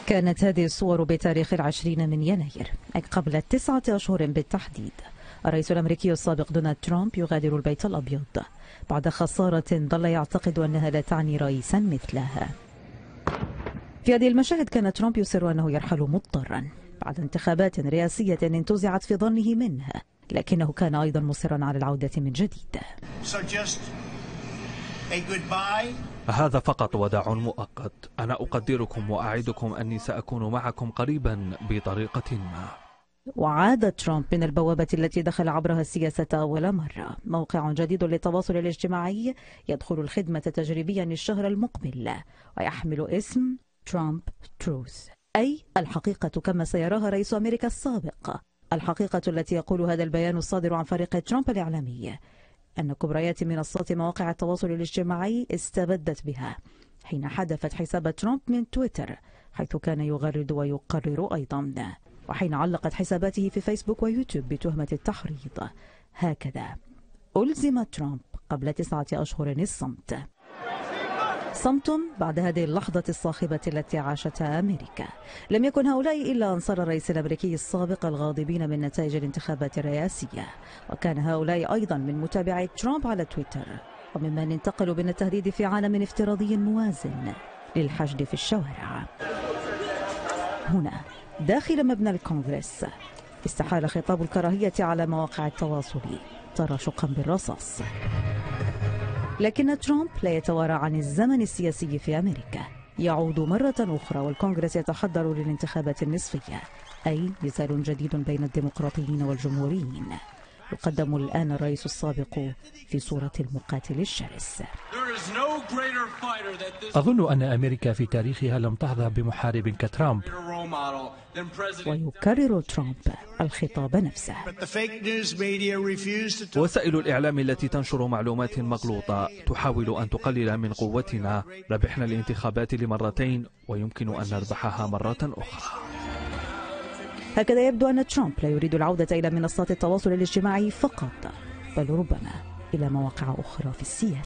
كانت هذه الصور بتاريخ 20 من يناير، أي قبل 9 أشهر بالتحديد. الرئيس الأمريكي السابق دونالد ترامب يغادر البيت الأبيض بعد خسارة ظل يعتقد أنها لا تعني رئيسا مثلها. في هذه المشاهد كان ترامب يصر أنه يرحل مضطرا بعد انتخابات رئاسية انتزعت في ظنه منها، لكنه كان أيضا مصرا على العودة من جديد. هذا فقط وداع مؤقت. أنا أقدركم وأعدكم أني سأكون معكم قريبا بطريقة ما. وعاد ترامب من البوابة التي دخل عبرها السياسة أول مرة. موقع جديد للتواصل الاجتماعي يدخل الخدمة تجريبيا الشهر المقبل ويحمل اسم ترامب تروث، أي الحقيقة كما سيراها رئيس أمريكا السابق. الحقيقة التي يقول هذا البيان الصادر عن فريق ترامب الإعلامي أن كبريات منصات مواقع التواصل الاجتماعي استبدت بها حين حذفت حساب ترامب من تويتر، حيث كان يغرد ويقرر أيضا، وحين علقت حساباته في فيسبوك ويوتيوب بتهمة التحريض. هكذا ألزم ترامب قبل 9 أشهر الصمت. صمت بعد هذه اللحظة الصاخبة التي عاشتها أمريكا. لم يكن هؤلاء إلا أنصار الرئيس الأمريكي السابق الغاضبين من نتائج الانتخابات الرئاسية، وكان هؤلاء أيضا من متابعي ترامب على تويتر وممن انتقلوا من التهديد في عالم افتراضي موازن للحشد في الشوارع. هنا داخل مبنى الكونغرس استحال خطاب الكراهية على مواقع التواصل تراشقا بالرصاص. لكن ترامب لا يتوارى عن الزمن السياسي في أمريكا. يعود مرة أخرى والكونغرس يتحضر للانتخابات النصفية، أي نزال جديد بين الديمقراطيين والجمهوريين. يقدم الآن الرئيس السابق في صورة المقاتل الشرس. أظن أن أمريكا في تاريخها لم تحظى بمحارب كترامب. ويكرر ترامب الخطاب نفسه. وسائل الإعلام التي تنشر معلومات مغلوطة تحاول أن تقلل من قوتنا. ربحنا الانتخابات لمرتين ويمكن أن نربحها مرة أخرى. هكذا يبدو أن ترامب لا يريد العودة إلى منصات التواصل الاجتماعي فقط، بل ربما إلى مواقع أخرى في السياسة.